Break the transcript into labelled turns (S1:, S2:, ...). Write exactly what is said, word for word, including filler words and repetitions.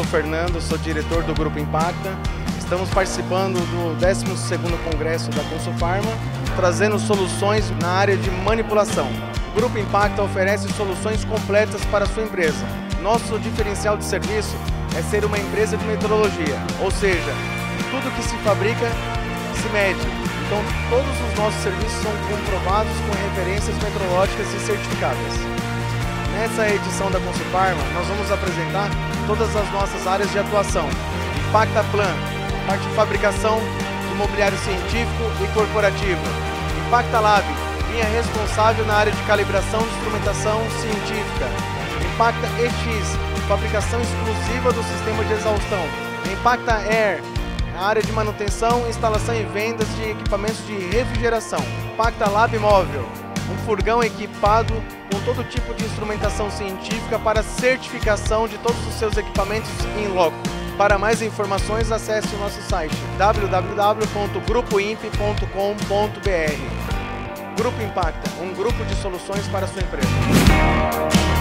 S1: Fernando, sou diretor do Grupo Impacta. Estamos participando do décimo segundo Congresso da Consulfarma, trazendo soluções na área de manipulação. O Grupo Impacta oferece soluções completas para a sua empresa. Nosso diferencial de serviço é ser uma empresa de metrologia, ou seja, tudo que se fabrica se mede. Então, todos os nossos serviços são comprovados com referências metrológicas e certificadas. Nessa edição da Consulfarma, nós vamos apresentar todas as nossas áreas de atuação. Impacta Plan, parte de fabricação de mobiliário científico e corporativo. Impacta Lab, linha responsável na área de calibração de instrumentação científica. Impacta E X, fabricação exclusiva do sistema de exaustão. Impacta Air, a área de manutenção, instalação e vendas de equipamentos de refrigeração. Impacta Lab Móvel, um furgão equipado com todo tipo de instrumentação científica para certificação de todos os seus equipamentos em loco. Para mais informações, acesse o nosso site w w w ponto grupo imp ponto com ponto b r. Grupo Impacta, um grupo de soluções para a sua empresa.